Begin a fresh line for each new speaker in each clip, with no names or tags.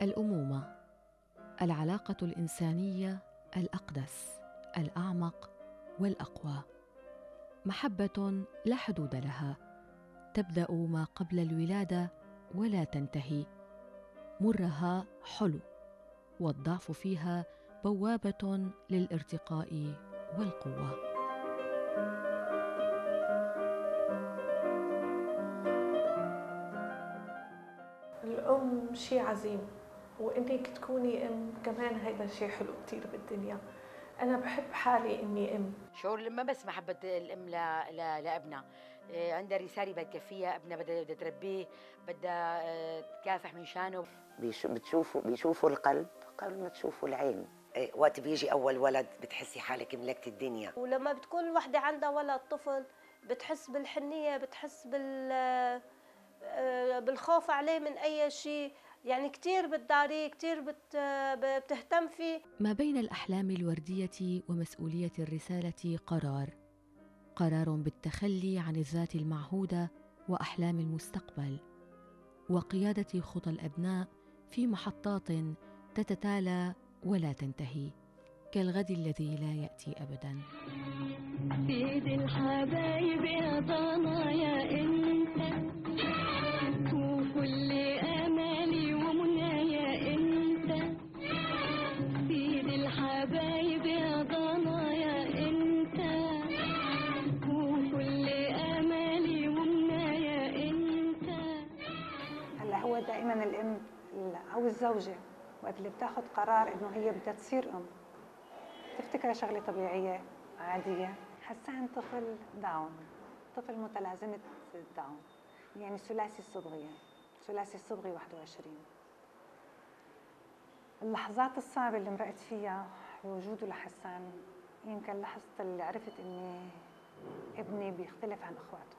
الأمومة، العلاقة الإنسانية الأقدس، الأعمق والأقوى. محبة لا حدود لها، تبدأ ما قبل الولادة ولا تنتهي. مرها حلو، والضعف فيها بوابة للارتقاء والقوة.
الأم شيء عظيم، وإنك تكوني أم كمان هيدا شيء حلو كتير بالدنيا. أنا بحب حالي إني أم.
شعور الأم ما بس محبة الأم لابنها، عندها رسالة بدها تكفيها، ابنها بدها تربيه، بدها تكافح من شانه.
بيشوفوا القلب قبل ما تشوفوا العين. وقت بيجي أول ولد بتحسي حالك ملكت الدنيا.
ولما بتكون الوحدة عندها ولد طفل بتحس بالحنية، بتحس بالخوف عليه من أي شيء، يعني كتير بتداريه، كتير بتهتم فيه.
ما بين الأحلام الوردية ومسؤولية الرسالة قرار بالتخلي عن الذات المعهودة وأحلام المستقبل، وقيادة خطى الأبناء في محطات تتتالى ولا تنتهي، كالغد الذي لا يأتي أبداً.
سيد الحبايب يا ضنا يا انت، وكل امالي ومنايا انت. سيد الحبايب يا ضنا يا انت، وكل امالي ومنايا انت.
هلا هو دائما الام او الزوجه وقت اللي بتاخذ قرار انه هي بدها تصير ام تفتكرها شغله طبيعيه عاديه. حسان طفل داون، طفل متلازمه داون، يعني ثلاثي الصبغي، ثلاثي الصبغي 21. اللحظات الصعبه اللي مرقت فيها بوجوده لحسان، يمكن لحظه اللي عرفت اني ابني بيختلف عن اخواته.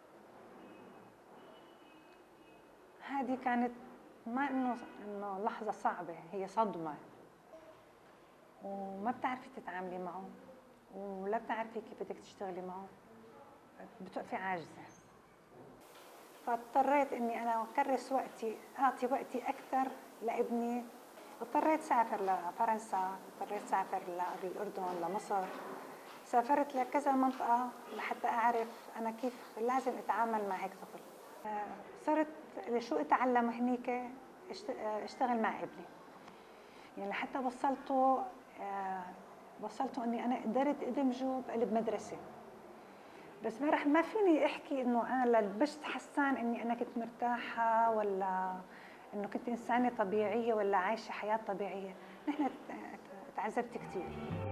هذه كانت ما انه لحظه صعبه، هي صدمه، وما بتعرفي تتعاملي معه ولا بتعرفي كيف بدك تشتغلي معه، بتوقفي عاجزه. فاضطريت اني انا اكرس وقتي، اعطي وقتي اكثر لابني. اضطريت سافر لفرنسا، اضطريت سافر للاردن، لمصر، سافرت لكذا منطقه لحتى اعرف انا كيف لازم اتعامل مع هيك طفل. صرت شو اتعلم هنيك، اشتغل مع ابني، يعني لحتى وصلته اني انا قدرت ادمجه بقلب مدرسه. بس ما فيني احكي انه انا لبست حسان اني انا كنت مرتاحه، ولا انه كنت انسانه طبيعيه، ولا عايشه حياه طبيعيه. نحن تعذبت كثير.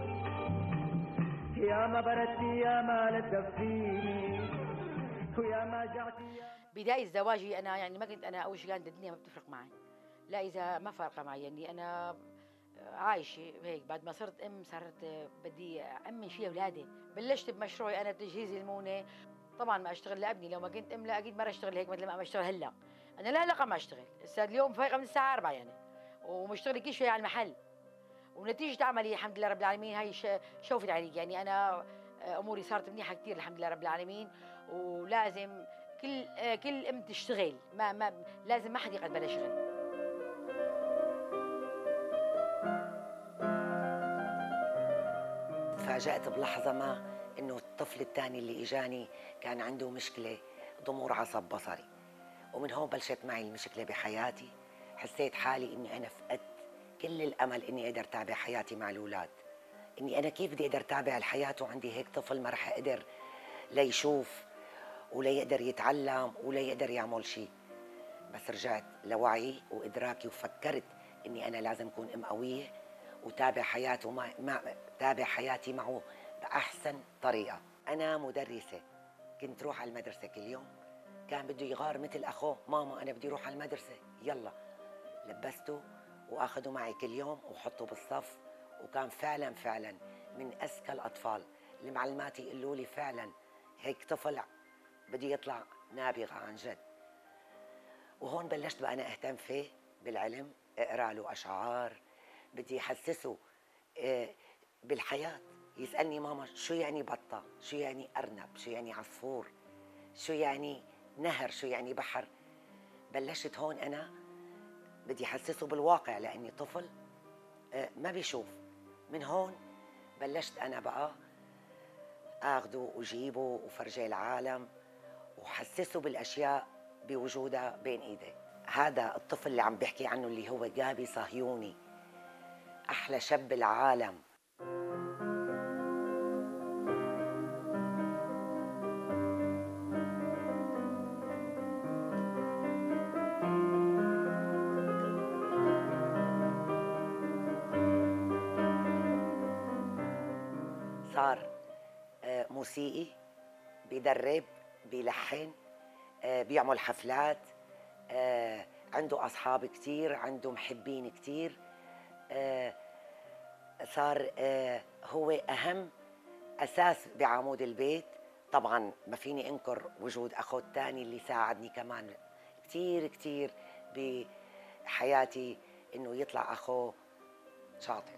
يا ما بردتي يا ما لتدفيني ويا ما جعتي.
بداية زواجي أنا يعني ما كنت أنا أول شيء كانت الدنيا ما بتفرق معي، لا إذا ما فارقة معي، يعني أنا عايشة هيك. بعد ما صرت أم صرت بدي أمن شيء أولادي، بلشت بمشروعي أنا بتجهيز المونة. طبعا ما أشتغل لابني، لو ما كنت أم لا أكيد ما رح أشتغل هيك مثل ما أشتغل هلا. أنا لا علاقة ما أشتغل، هسه اليوم فايقة من الساعة 4 يعني، ومشتغلة كل شوي على المحل، ونتيجة عملي الحمد لله رب العالمين هاي شوفت عليك. يعني أنا أموري صارت منيحة كتير الحمد لله رب العالمين. ولازم كل أم تشتغل، ما لازم ما حد يقعد بلا شغل.
تفاجأت بلحظة ما إنه الطفل الثاني اللي إجاني كان عنده مشكلة ضمور عصب بصري، ومن هون بلشت معي المشكلة بحياتي. حسيت حالي إني أنا فقدت كل الأمل إني أقدر تابع حياتي مع الأولاد. إني أنا كيف بدي أقدر تابع الحياة وعندي هيك طفل ما رح أقدر لا يشوف ولا يقدر يتعلم ولا يقدر يعمل شيء. بس رجعت لوعي وإدراكي وفكرت إني أنا لازم أكون أم قوية وتابع حياته تابع حياتي معه بأحسن طريقة. أنا مدرسة، كنت روح على المدرسة كل يوم. كان بده يغار مثل أخوه، ماما أنا بدي روح على المدرسة، يلا لبسته وأخذه معي كل يوم وحطه بالصف. وكان فعلا من أذكى الأطفال. المعلمات يقولوا لي فعلا هيك طفل بده يطلع نابغة عن جد. وهون بلشت بقى أنا أهتم فيه بالعلم، أقرأ له أشعار، بدي أحسسه بالحياة. يسألني ماما شو يعني بطة، شو يعني أرنب، شو يعني عصفور، شو يعني نهر، شو يعني بحر. بلشت هون أنا بدي أحسسه بالواقع لأني طفل ما بيشوف. من هون بلشت أنا بقى أخده وجيبه وفرجيه العالم وحسسه بالأشياء بوجودها بين إيديه. هذا الطفل اللي عم بحكي عنه اللي هو جابي صهيوني، أحلى شاب بالعالم. صار موسيقي، بيدرب، بيلحن، بيعمل حفلات، عنده أصحاب كتير، عنده محبين كتير. صار هو أهم أساس بعمود البيت. طبعاً ما فيني أنكر وجود أخو الثاني اللي ساعدني كمان كتير كتير بحياتي، إنه يطلع أخو شاطر.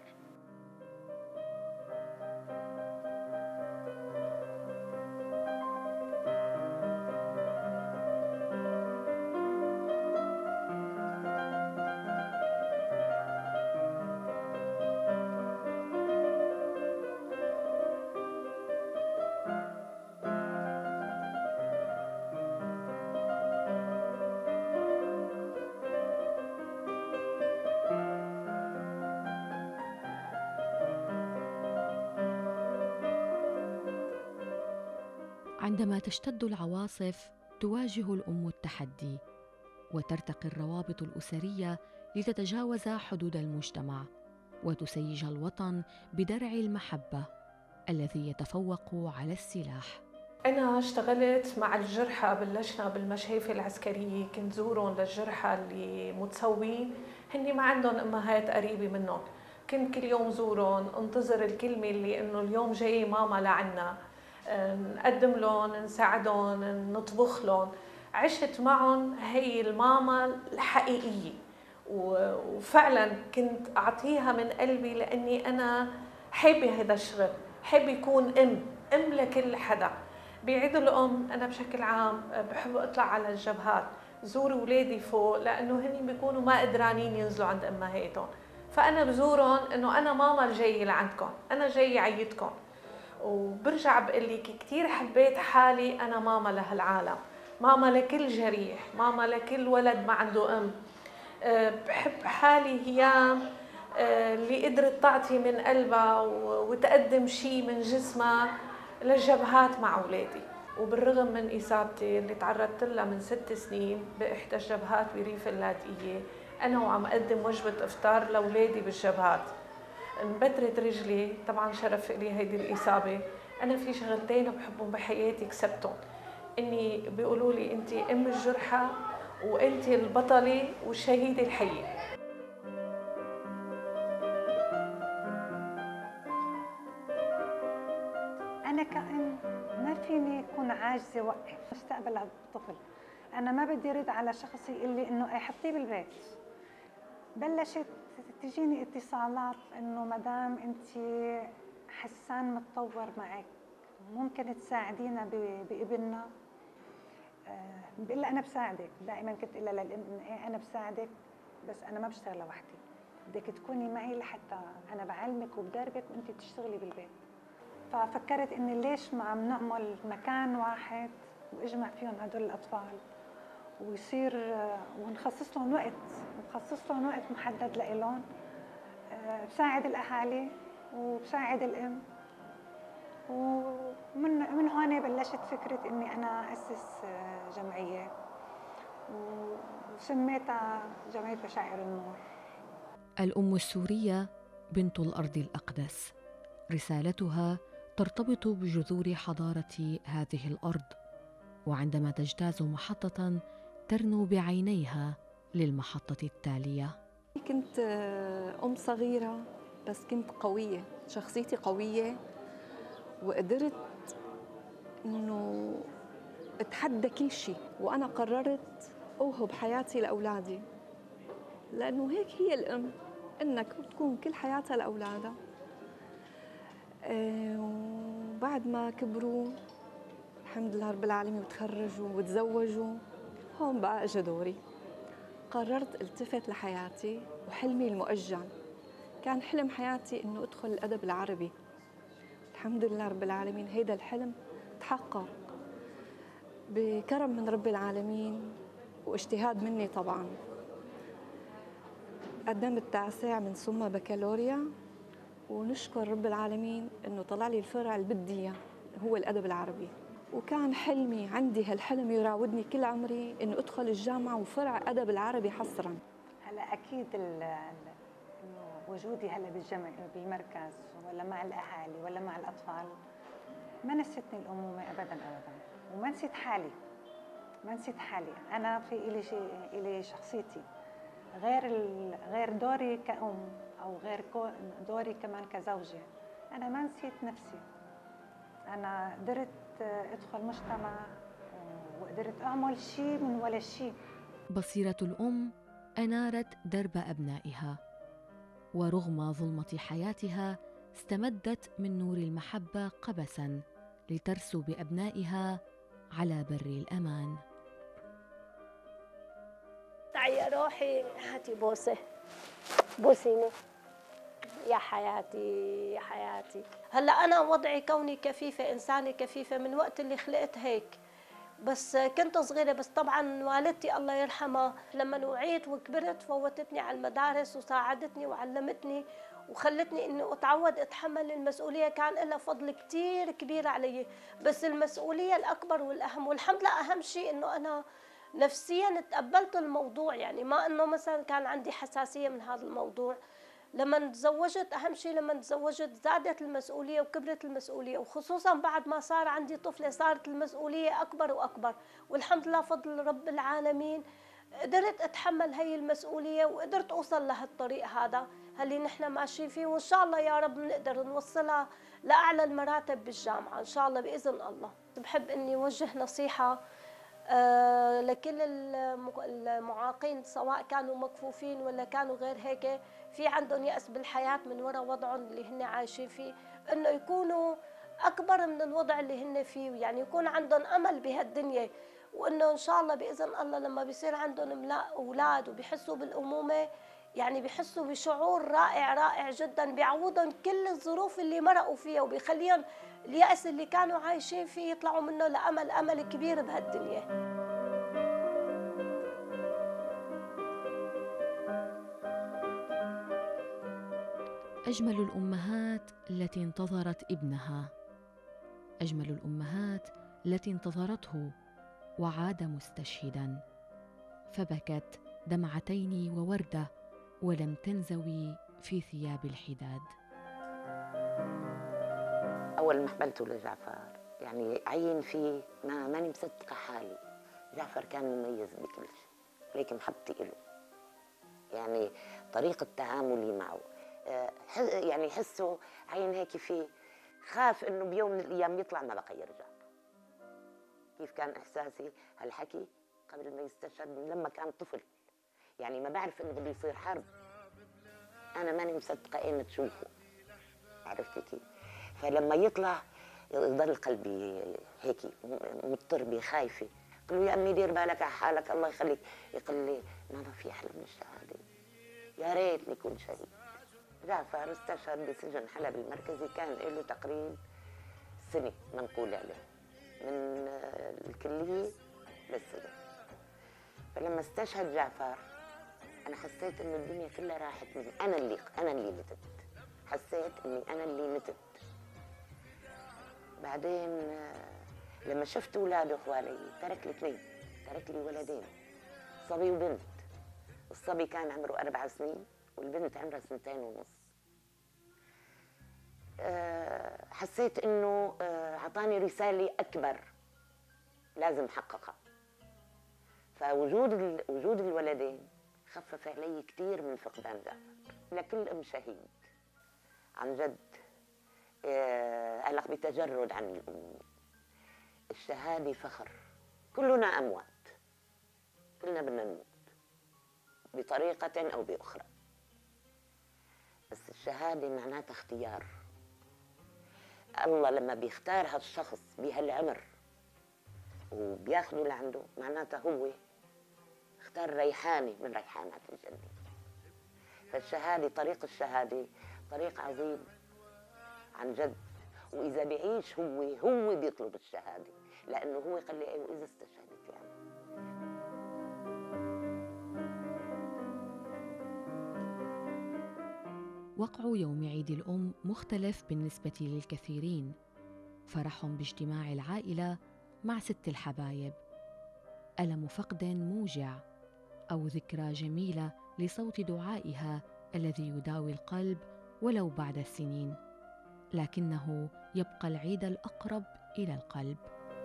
عندما تشتد العواصف تواجه الأم التحدي، وترتقي الروابط الأسرية لتتجاوز حدود المجتمع، وتسيج الوطن بدرع المحبة الذي يتفوق على السلاح.
أنا اشتغلت مع الجرحى، بلشنا بالمشافي العسكرية، كنت زورهم للجرحى اللي متسوين، هني ما عندهم أمهات قريبة منهم، كنت كل يوم زورهم، انتظر الكلمة اللي إنه اليوم جاي ماما لعنا، نقدم لهم، نساعدهم، نطبخ لهم. عشت معهم هي الماما الحقيقية، وفعلا كنت أعطيها من قلبي لأني أنا حابة هذا الشغل، حابة يكون أم لكل حدا. بعيد الأم أنا بشكل عام بحب أطلع على الجبهات، زور أولادي فوق لأنه هني بيكونوا ما قدرانين ينزلوا عند أمهاتهم، فأنا بزورهم إنه أنا ماما الجاية لعندكم، أنا جاية عيدكم. وبرجع بقول لك كثير حبيت حالي أنا ماما لهالعالم، ماما لكل جريح، ماما لكل ولد ما عنده أم. بحب حالي هي اللي قدرت تعطي من قلبها وتقدم شيء من جسمها للجبهات مع أولادي. وبالرغم من إصابتي اللي تعرضت لها من 6 سنين بإحدى الجبهات بريف اللاذقية، أنا وعم أقدم وجبة إفطار لأولادي بالجبهات، انبترت رجلي. طبعا شرف لي هيدي الإصابة. أنا في شغلتين بحبهم بحياتي كسبتهم، إني بيقولوا لي أنت أم الجرحى وأنت البطلة والشهيدة الحية.
أنا كأم ما فيني أكون عاجزة وقف مستقبل الطفل. أنا ما بدي رد على شخص يقول لي إنه حطيه بالبيت. بلشت تجيني اتصالات إنه مدام أنت حسان متطور معك، ممكن تساعدينا بابننا؟ بقول لها أنا بساعدك. دائما كنت أقول لها للأم إيه أنا بساعدك، بس أنا ما بشتغل لوحدي، بدك تكوني معي لحتى أنا بعلمك وبدربك وأنت بتشتغلي بالبيت. ففكرت إني ليش ما عم نعمل مكان واحد واجمع فيهم هدول الأطفال ويصير ونخصص لهم وقت محدد لإلهم، بساعد الأهالي وبساعد الأم. ومن هون بلشت فكرة إني أنا أسس جمعية وسميتها جمعية بشائر النور.
الأم السورية بنت الأرض الأقدس، رسالتها ترتبط بجذور حضارة هذه الأرض، وعندما تجتاز محطة ترنو بعينيها للمحطة التالية.
كنت أم صغيرة بس كنت قوية، شخصيتي قوية، وقدرت إنه أتحدى كل شيء، وأنا قررت أوهب حياتي لأولادي، لأنه هيك هي الأم، إنك تكون كل حياتها لأولادها. وبعد ما كبروا الحمد لله رب العالمين وتخرجوا وتزوجوا، هون بقى اجى دوري. قررت التفت لحياتي وحلمي المؤجل. كان حلم حياتي إنه أدخل الأدب العربي. الحمد لله رب العالمين هيدا الحلم تحقق بكرم من رب العالمين واجتهاد مني طبعاً. قدمت تاسع من ثم بكالوريا، ونشكر رب العالمين إنه طلع لي الفرع اللي بدي إياه هو الأدب العربي. وكان حلمي عندي هالحلم يراودني كل عمري إنه أدخل الجامعة وفرع أدب العربي حصراً.
هلا اكيد انه وجودي هلا بالمركز ولا مع الاهالي ولا مع الاطفال ما نستني الامومه ابدا ابدا، وما نسيت حالي. ما نسيت حالي، انا في الي شيء، الي شخصيتي غير دوري كأم او غير دوري كمان كزوجه. انا ما نسيت نفسي، انا قدرت ادخل مجتمع وقدرت اعمل شيء من ولا شيء.
بصيرة الأم أنارت درب أبنائها، ورغم ظلمة حياتها استمدت من نور المحبة قبساً لترسو بأبنائها على بر الأمان.
تعي يا روحي، هاتي بوسه، بوسيني يا حياتي يا حياتي. هلا انا وضعي كوني كفيفه، انسانه كفيفه من وقت اللي خلقت هيك، بس كنت صغيرة. بس طبعا والدتي الله يرحمها لما وعيت وكبرت فوتتني على المدارس وساعدتني وعلمتني وخلتني اني اتعود اتحمل المسؤولية. كان لها فضل كتير كبير علي، بس المسؤولية الاكبر والاهم والحمد لله اهم شيء انه انا نفسيا تقبلت الموضوع. يعني ما انه مثلا كان عندي حساسية من هذا الموضوع. لما تزوجت، أهم شيء لما تزوجت زادت المسؤولية وكبرت المسؤولية، وخصوصا بعد ما صار عندي طفلة صارت المسؤولية أكبر وأكبر. والحمد لله فضل رب العالمين قدرت أتحمل هي المسؤولية وقدرت أوصل لهالطريق هذا اللي نحن ماشيين فيه، وإن شاء الله يا رب نقدر نوصلها لأعلى المراتب بالجامعة إن شاء الله بإذن الله. بحب إني أوجه نصيحة لكل المعاقين سواء كانوا مكفوفين ولا كانوا غير هيك، في عندهم يأس بالحياة من وراء وضعهم اللي هن عايشين فيه، إنه يكونوا أكبر من الوضع اللي هن فيه، يعني يكون عندهم أمل بهالدنيا، وإنه إن شاء الله بإذن الله لما بيصير عندهم أولاد وبيحسوا بالأمومة يعني بيحسوا بشعور رائع رائع جدا، بيعوضهم كل الظروف اللي مرقوا فيها وبيخليهم اليأس اللي كانوا عايشين فيه يطلعوا منه لأمل، أمل كبير بهالدنيا.
أجمل الأمهات التي انتظرت ابنها، أجمل الأمهات التي انتظرته وعاد مستشهداً، فبكت دمعتين ووردة ولم تنزوي في ثياب الحداد.
أول ما حملته لجعفر يعني عين فيه ماني مصدقة حالي. جعفر كان مميز بكل شيء، لكن محبتي إله، يعني طريقة تعاملي معه يعني حسه عين هيك فيه، خاف إنه بيوم من الأيام يطلع ما بقى يرجع. كيف كان إحساسي هالحكي قبل ما يستشهد لما كان طفل، يعني ما بعرف إنه بده يصير حرب، أنا ماني مصدقة أين تشوفه، عرفتي كيف؟ فلما يطلع يضل قلبي هيك مضطربة خايفة. قلت له يا أمي دير بالك على حالك الله يخليك. يقول لي ماما في أحلى من الشهادة، يا ريتني كنت شهيد. جعفر استشهد بسجن حلب المركزي، كان له تقريبا سنة منقول عليه من الكلية للسجن. فلما استشهد جعفر أنا حسيت إنه الدنيا كلها راحت مني، أنا اللي متت، حسيت إني أنا اللي متت. بعدين لما شفت أولاده إخواني ترك لي اثنين، ترك لي ولدين، صبي وبنت. الصبي كان عمره 4 سنين والبنت عمرها 2.5. حسيت إنه أعطاني رسالة أكبر لازم أحققها. فوجود الولدين خفف علي كثير من فقدان جعفر. لكل أم شهيد عن جد ألق بتجرد عن الأم. الشهادة فخر، كلنا أموات، كلنا بدنا نموت بطريقة أو بأخرى، بس الشهادة معناتها اختيار. الله لما بيختار هالشخص بهالعمر وبياخده لعنده معناتها هو اختار ريحانة من ريحانات الجنة. فالشهادة، طريق الشهادة طريق عظيم عن جد. وإذا بيعيش هو بيطلب الشهادة، لأنه هو قال لي أيوة إذا استشهدت يعني.
وقع يوم عيد الأم مختلف بالنسبة للكثيرين. فرح باجتماع العائلة مع ست الحبايب، ألم فقد موجع، أو ذكرى جميلة لصوت دعائها الذي يداوي القلب ولو بعد السنين، لكنه يبقى العيد الأقرب إلى القلب.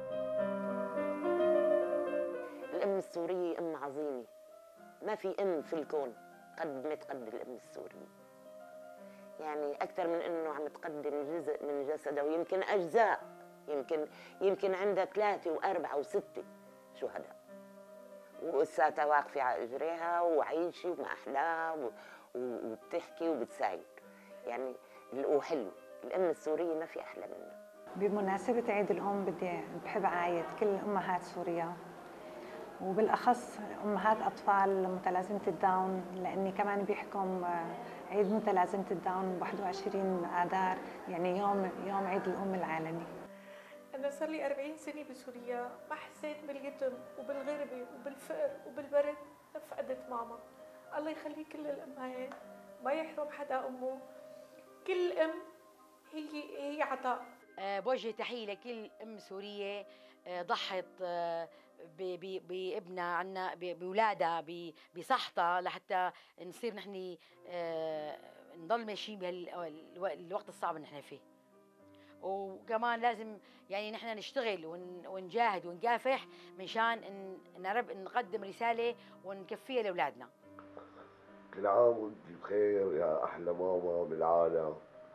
الأم السورية أم عظيمة، ما في أم في الكون قدمت قد الأم السورية. يعني أكثر من إنه عم تقدم جزء من جسدها، ويمكن أجزاء، يمكن عندها 3 و4 و6 شهداء، ولساتها واقفة على إجريها وعايشة وما أحلاها وبتحكي وبتساعد. يعني وحلو، الأم السورية ما في أحلى منها.
بمناسبة عيد الأم بحب أعايد كل أمهات سوريا، وبالأخص أمهات أطفال متلازمة الداون، لأني كمان بيحكم عيد متلازمة الداون 21 آذار، يعني يوم عيد الأم العالمي.
أنا صار لي 40 سنة بسوريا، ما حسيت باليتم وبالغربة وبالفقر وبالبرد. فقدت ماما، الله يخلي كل الأمهات، ما يحرم حدا أمه. كل أم هي عطاء.
بوجه تحية لكل أم سورية ضحت بابنها عنا، بولادها، بصحتها، لحتى نصير نحن نضل ماشيين بهالوقت الصعب اللي نحن فيه. وكمان لازم يعني نحن نشتغل ونجاهد ونكافح منشان نقدم رسالة ونكفيها لأولادنا.
كل عام وانت بخير يا أحلى ماما بالعالم،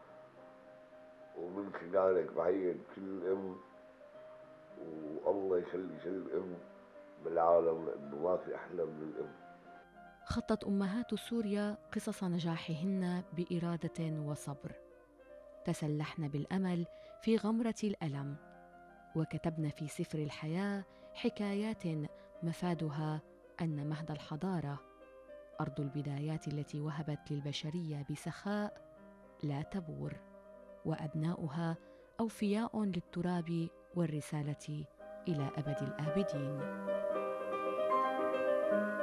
ومن خلالك بعيد كل أم، والله يخلي كل أم بالعالم، لأنه ما في أحلى من الأم.
خطت أمهات سوريا قصص نجاحهن بإرادة وصبر، تسلحن بالأمل في غمرة الألم، وكتبن في سفر الحياة حكايات مفادها أن مهد الحضارة، أرض البدايات التي وهبت للبشرية بسخاء لا تبور، وأبناؤها أوفياء للتراب والرسالة إلى أبد الآبدين.